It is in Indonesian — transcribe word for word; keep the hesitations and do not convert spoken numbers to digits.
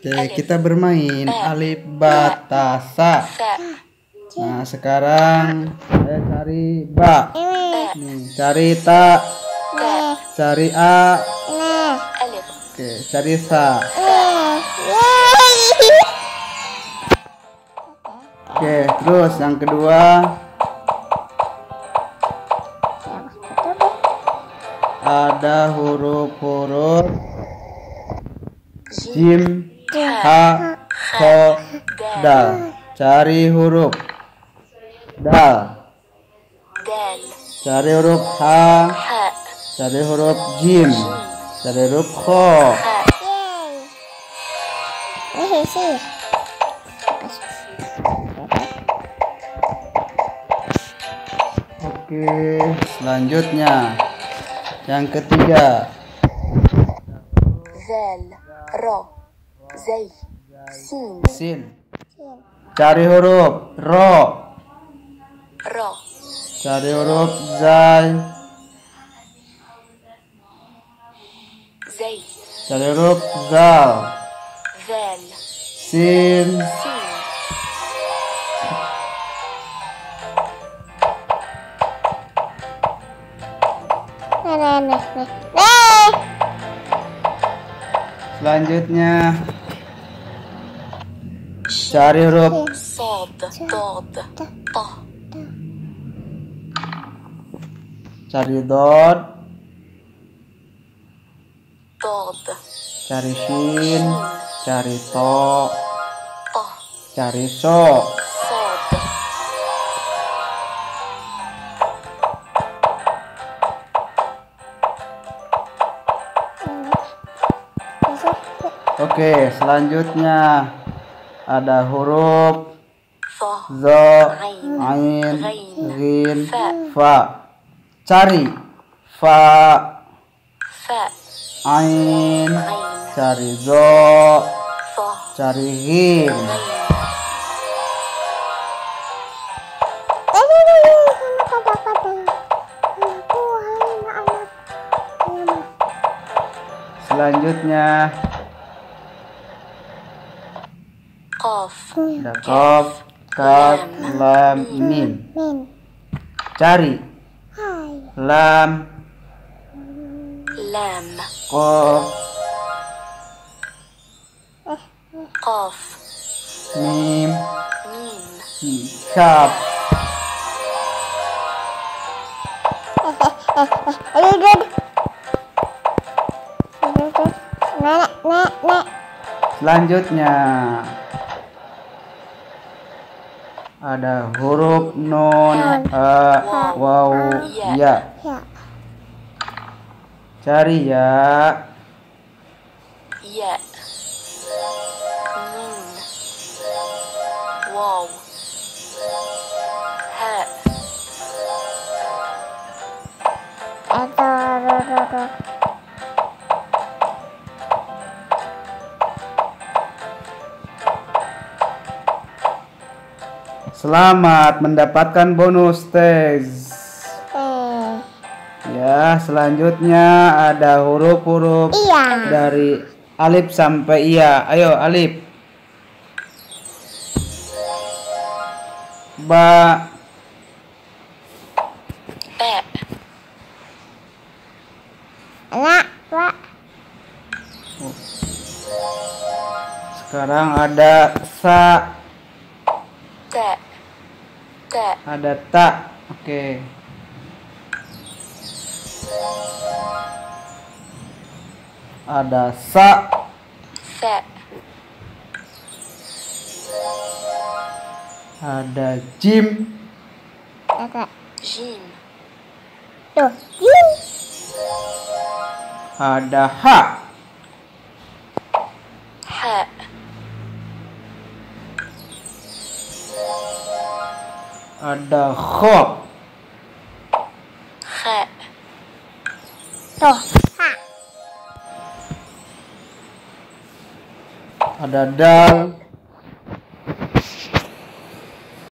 Oke, kita bermain alif batasa. Nah, sekarang saya cari ba. Nih, cari ta. Cari a. Oke, cari sa. Oke, terus yang kedua ada huruf-huruf jim, ha, kho, dal. Cari huruf dal. Cari huruf ha. Cari huruf jim. Cari huruf kho. Oke, selanjutnya yang ketiga zal, ra, zai, sin. sin. Cari huruf ro. Ra, Cari huruf zai. zai, Cari huruf zal. zal, Sin. sin. Selanjutnya cari huruf Sad, dad, ta. cari dot. Dad, Cari shin. Cari to. ta. Cari so. Sad, Oke, selanjutnya ada huruf fa, zo, ain, rin, fa. Cari fa, fa, ain. ain, Cari zo. fa, Cari rin. ain. Selanjutnya Qaf, ada qaf, kaf, lam, mim. Cari lam, lam, qaf, qaf, mim, mim. kaf. Selanjutnya ada huruf nun, a, waw, ya. Cari ya. Ya, nun, waw, ha. Selamat mendapatkan bonus tes. Ya, selanjutnya ada huruf-huruf dari alif sampai iya. Ayo, alif. Ba. Ba, Sekarang ada sa. ta, ta, Ada tak. Oke. Ada sa. fa, Ada jim. jim, Ada ha. ha, Ada kho. kha. Ada dal.